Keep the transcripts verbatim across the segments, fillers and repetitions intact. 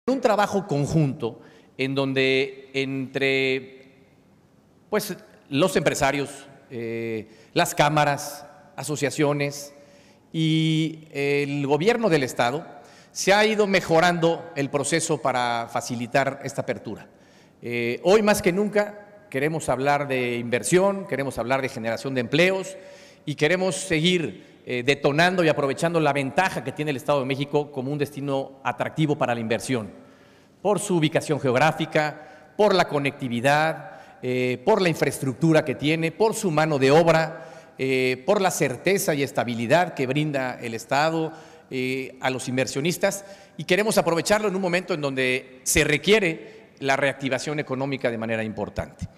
Un trabajo conjunto en donde entre pues, los empresarios, eh, las cámaras, asociaciones y el gobierno del Estado se ha ido mejorando el proceso para facilitar esta apertura. Eh, hoy más que nunca queremos hablar de inversión, queremos hablar de generación de empleos y queremos seguir eh, detonando y aprovechando la ventaja que tiene el Estado de México como un destino atractivo para la inversión, por su ubicación geográfica, por la conectividad, eh, por la infraestructura que tiene, por su mano de obra, eh, por la certeza y estabilidad que brinda el Estado eh, a los inversionistas, y queremos aprovecharlo en un momento en donde se requiere la reactivación económica de manera importante.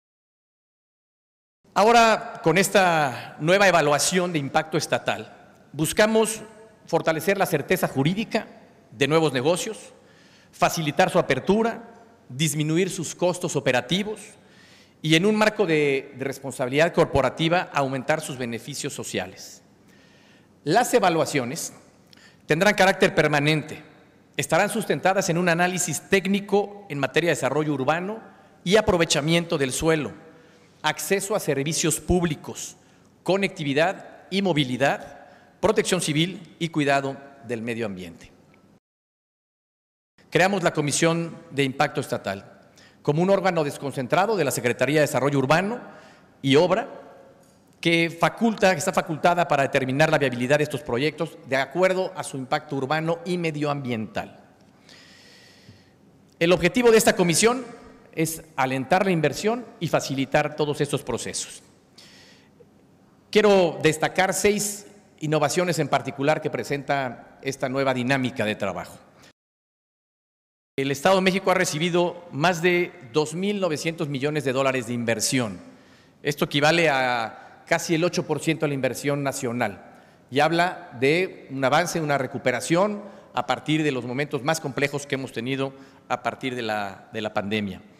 Ahora, con esta nueva evaluación de impacto estatal, buscamos fortalecer la certeza jurídica de nuevos negocios, facilitar su apertura, disminuir sus costos operativos y, en un marco de, de responsabilidad corporativa, aumentar sus beneficios sociales. Las evaluaciones tendrán carácter permanente, estarán sustentadas en un análisis técnico en materia de desarrollo urbano y aprovechamiento del suelo, acceso a servicios públicos, conectividad y movilidad, protección civil y cuidado del medio ambiente. Creamos la Comisión de Impacto Estatal como un órgano desconcentrado de la Secretaría de Desarrollo Urbano y Obra que, faculta, que está facultada para determinar la viabilidad de estos proyectos de acuerdo a su impacto urbano y medioambiental. El objetivo de esta comisión es alentar la inversión y facilitar todos estos procesos. Quiero destacar seis innovaciones en particular que presenta esta nueva dinámica de trabajo. El Estado de México ha recibido más de dos mil novecientos millones de dólares de inversión. Esto equivale a casi el ocho por ciento de la inversión nacional y habla de un avance, una recuperación a partir de los momentos más complejos que hemos tenido a partir de la, de la pandemia.